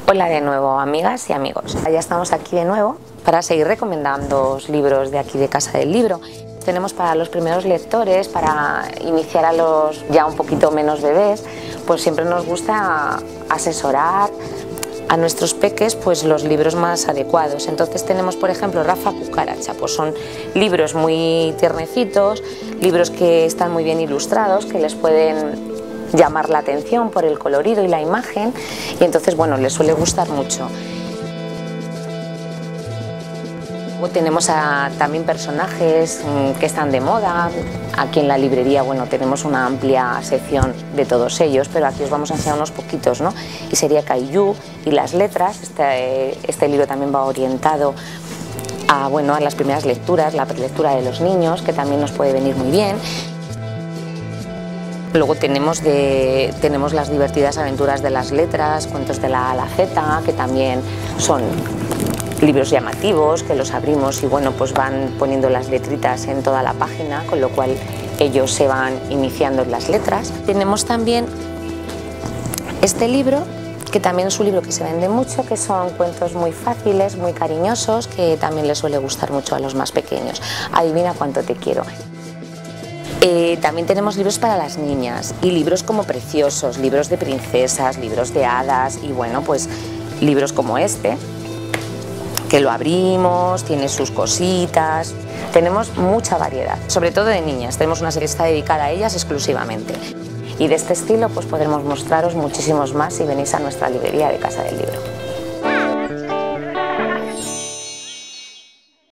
Hola de nuevo, amigas y amigos. Ya estamos aquí de nuevo para seguir recomendando libros de aquí de Casa del Libro. Tenemos para los primeros lectores, para iniciar a los ya un poquito menos bebés, pues siempre nos gusta asesorar a nuestros peques pues los libros más adecuados. Entonces tenemos, por ejemplo, Rafa Cucaracha, pues son libros muy tiernecitos, libros que están muy bien ilustrados, que les pueden llamar la atención por el colorido y la imagen, y entonces bueno, les suele gustar mucho. Luego tenemos también personajes que están de moda. Aquí en la librería bueno, tenemos una amplia sección de todos ellos, pero aquí os vamos a enseñar unos poquitos, ¿no? Y sería Caillou y las letras. Este libro también va orientado a las primeras lecturas, la prelectura de los niños, que también nos puede venir muy bien. Luego tenemos las divertidas aventuras de las letras, cuentos de la A a la Z, que también son libros llamativos, que los abrimos y bueno, pues van poniendo las letritas en toda la página, con lo cual ellos se van iniciando en las letras. Tenemos también este libro, que también es un libro que se vende mucho, que son cuentos muy fáciles, muy cariñosos, que también les suele gustar mucho a los más pequeños. Adivina cuánto te quiero. También tenemos libros para las niñas y libros como preciosos, libros de princesas, libros de hadas y bueno, pues libros como este, que lo abrimos, tiene sus cositas. Tenemos mucha variedad, sobre todo de niñas. Tenemos una serie que está dedicada a ellas exclusivamente. Y de este estilo pues podremos mostraros muchísimos más si venís a nuestra librería de Casa del Libro.